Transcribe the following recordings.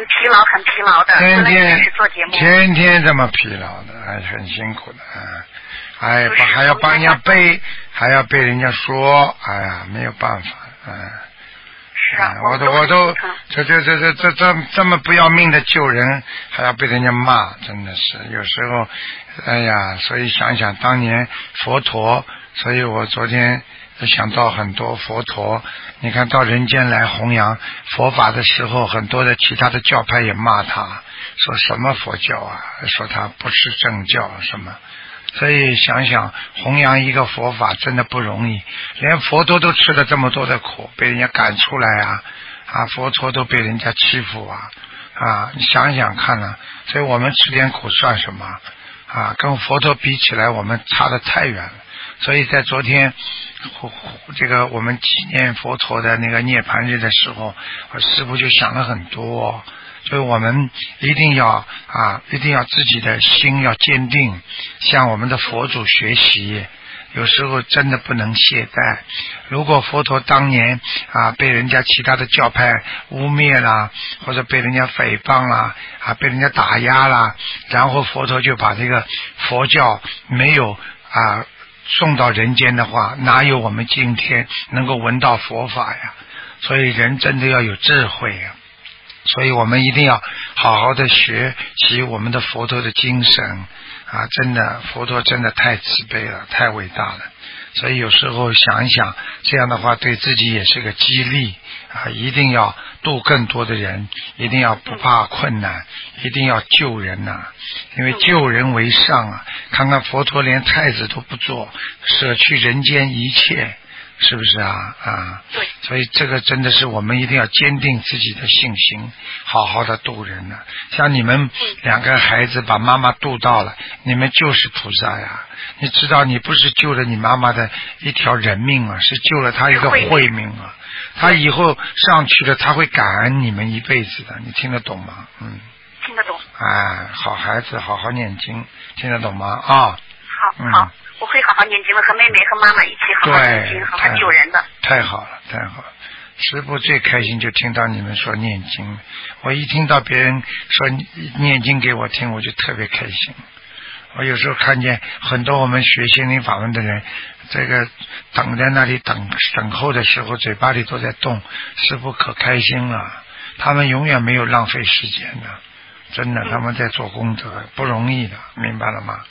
很疲劳，很疲劳的。 天天这么疲劳的，还很辛苦的啊！哎，还要帮人家背，还要被人家说，哎呀，没有办法， 是啊， 我都这么不要命的救人，还要被人家骂，真的是有时候，哎呀，所以想想当年佛陀，所以我昨天想到很多佛陀，你看到人间来弘扬佛法的时候，很多的其他的教派也骂他，说什么佛教啊，说他不是正教什么。所以想想弘扬一个佛法真的不容易，连佛陀都吃了这么多的苦，被人家赶出来啊，佛陀都被人家欺负啊，你想想看啊，所以我们吃点苦算什么跟佛陀比起来我们差得太远了。所以在昨天这个我们纪念佛陀的那个涅槃日的时候，我师父就想了很多，所以我们一定要自己的心要坚定，向我们的佛祖学习，有时候真的不能懈怠。如果佛陀当年被人家其他的教派污蔑啦，或者被人家诽谤啦，被人家打压啦，然后佛陀就把这个佛教没有送到人间的话，哪有我们今天能够闻到佛法呀？所以人真的要有智慧呀。所以我们一定要好好的学习我们的佛陀的精神真的佛陀真的太慈悲了，太伟大了。所以有时候想一想，这样的话对自己也是个激励一定要度更多的人，一定要不怕困难，一定要救人因为救人为上看看佛陀连太子都不做，舍去人间一切，是不是对，所以这个真的是我们一定要坚定自己的信心，好好的度人像你们两个孩子把妈妈度到了，你们就是菩萨呀。你知道你不是救了你妈妈的一条人命是救了她一个慧命她以后上去了，她会感恩你们一辈子的，你听得懂吗？ 听得懂。 好孩子，好好念经，听得懂吗？ 好，我会好好念经的，和妹妹和妈妈一起好好念经，好好救人的。 太好了，太好了！师父最开心就听到你们说念经，我一听到别人说念经给我听，我就特别开心。我有时候看见很多我们学心灵法门的人，这个等在那里等候的时候，嘴巴里都在动，师父可开心了。他们永远没有浪费时间的，真的，他们在做功德，不容易的，明白了吗？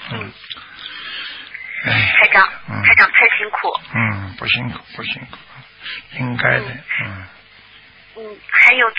台长太辛苦。 不辛苦，应该的。 还有